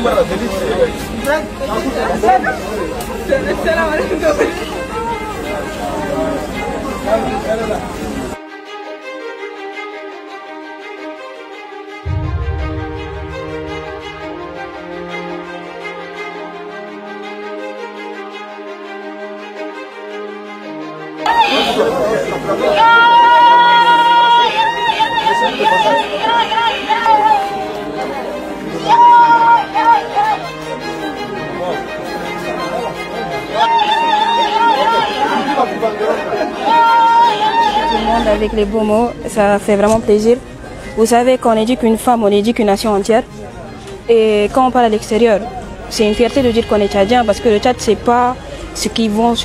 Avec les beaux mots, ça fait vraiment plaisir. Vous savez, quand on éduque une femme, on éduque une nation entière. Et quand on parle à l'extérieur, c'est une fierté de dire qu'on est tchadien, parce que le Tchad, c'est pas ce qu'ils voient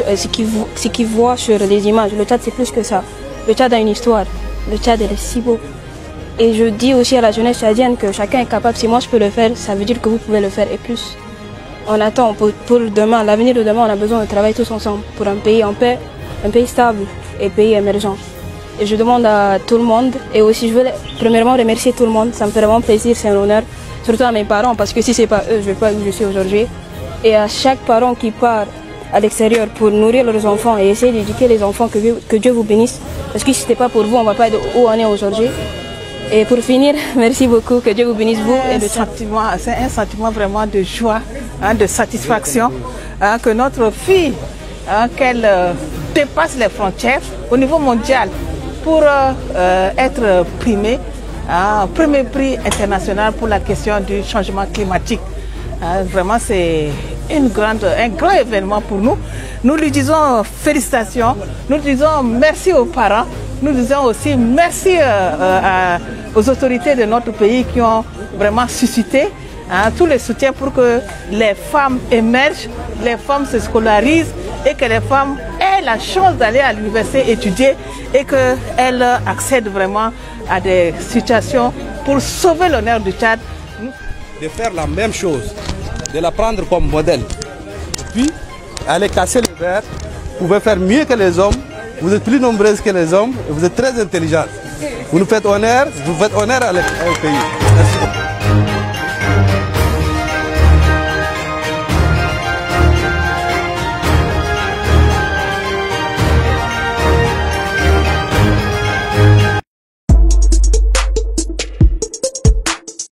sur les images. Le Tchad, c'est plus que ça. Le Tchad a une histoire. Le Tchad, elle est si beau. Et je dis aussi à la jeunesse tchadienne que chacun est capable. Si moi je peux le faire, ça veut dire que vous pouvez le faire et plus. On attend pour demain, l'avenir de demain, on a besoin de travailler tous ensemble pour un pays en paix, un pays stable et un pays émergent. Et je demande à tout le monde, et aussi je veux premièrement remercier tout le monde, ça me fait vraiment plaisir, c'est un honneur, surtout à mes parents, parce que si ce n'est pas eux, je ne vais pas où je suis aujourd'hui. Et à chaque parent qui part à l'extérieur pour nourrir leurs enfants et essayer d'éduquer les enfants, que Dieu vous bénisse, parce que si ce n'était pas pour vous, on ne va pas être où on est aujourd'hui. Et pour finir, merci beaucoup, que Dieu vous bénisse vous et le Tchad. C'est un sentiment vraiment de joie, de satisfaction, que notre fille, qu'elle dépasse les frontières au niveau mondial pour être primée, premier prix international pour la question du changement climatique. Vraiment, c'est un grand événement pour nous. Nous lui disons félicitations, nous disons merci aux parents, nous disons aussi merci aux autorités de notre pays qui ont vraiment suscité tous les soutiens pour que les femmes émergent, les femmes se scolarisent et que les femmes aient la chance d'aller à l'université étudier et qu'elles accèdent vraiment à des situations pour sauver l'honneur du Tchad. De faire la même chose, de la prendre comme modèle, puis aller casser les verres, vous pouvez faire mieux que les hommes, vous êtes plus nombreuses que les hommes et vous êtes très intelligentes. Vous nous faites honneur, vous faites honneur au pays.